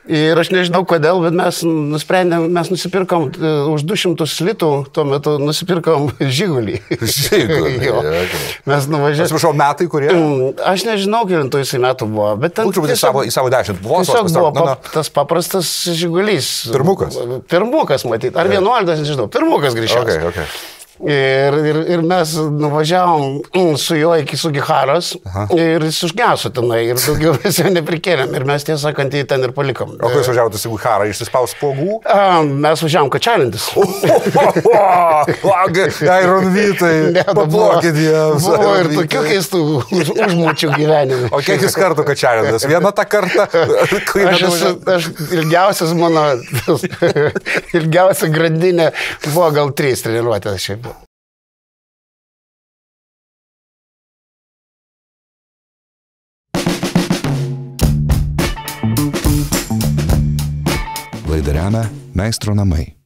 Ir aš nežinau kodėl, bet mes nusipirkom už 200 litų, tuo metu nusipirkom Žigulį. Žigulį. Mes nuvažiavome. Atsiprašau, metai kurie? Aš nežinau, kilintų jisai metų buvo, bet ten... Būčiau į savo 10. Tiesiog buvo tas paprastas Žigulys. Pirmukas? Pirmukas, matyt. Ar 11, nežinau. Pirmukas greičiausiai. Okay. Ir mes nuvažiavom su juo iki Sugiharos ir jis užgeso tenai ir daugiau mes jo neprikėlėm ir mes tiesą sakant jį ten ir palikom. O kai jūs važiavote į Sugiharą, išsispaus spuogų? Mes važiavom kačialintis. Iron Vytai, paplokit jiems. Buvo ir tokių keistų užmučių gyvenime. O kiek jūs kartų kačialintis? Vieną tą kartą? Aš ilgiausia grandinė buvo gal 3 treniruotės šiaip. Laidą remia Meistro namai.